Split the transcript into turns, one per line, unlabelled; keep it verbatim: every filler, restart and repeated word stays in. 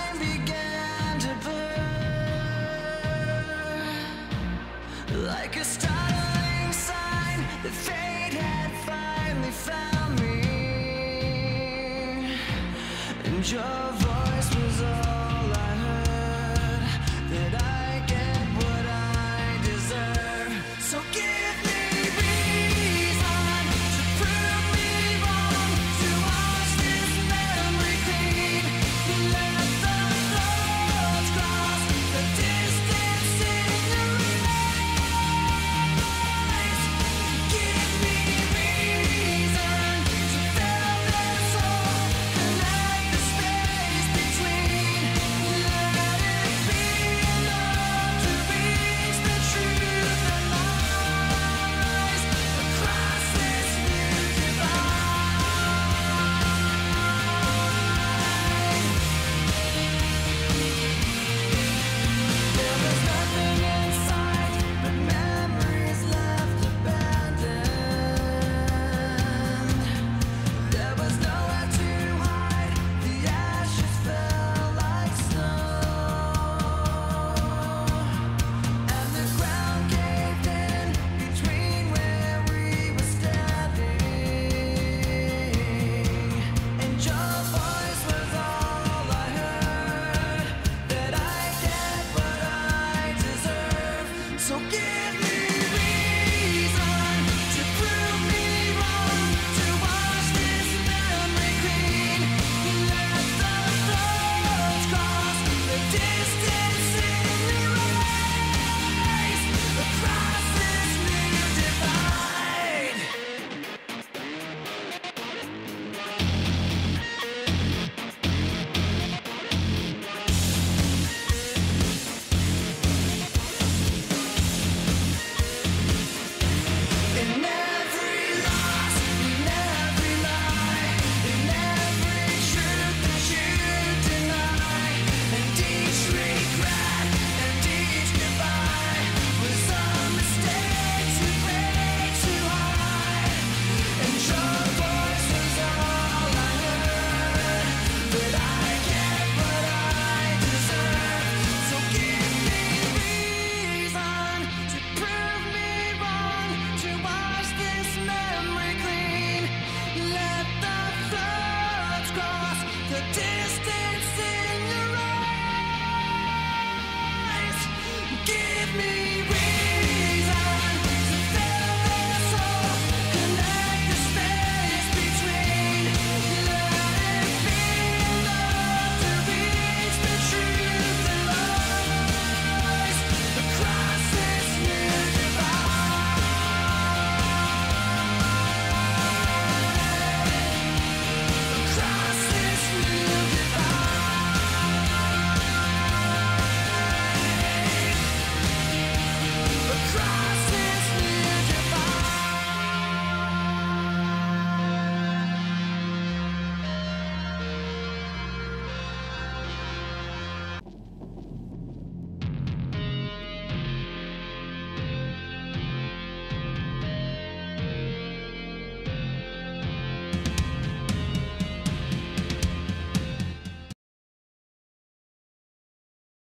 time began to blur, like a startling sign that fate had finally found me, and your voice was all I heard, that I get what I deserve. So give me reason to prove me wrong, to wash this memory clean. Let the thoughts cross the distance in your eyes. Give me reason to fill this hole, connect the space between. Let it be enough to reach the truth that lies across this new divide. There was nothing in sight but memories left abandoned. There was nowhere to hide, the ashes fell like snow, and the ground caved in between where we were standing, and your voice was all I heard, that I get what I deserve. So give me reason to prove me wrong, to wash this memory clean. Let the thoughts cross the distance in your eyes across this new divide. In every loss, in every lie, in every truth that you deny, and each regret and each goodbye was a mistake to break too high, and your voice was all I heard, that I get what I deserve. So give me reason to prove me wrong, to wash this memory clean. Let the thoughts cross the distance in your eyes. Give me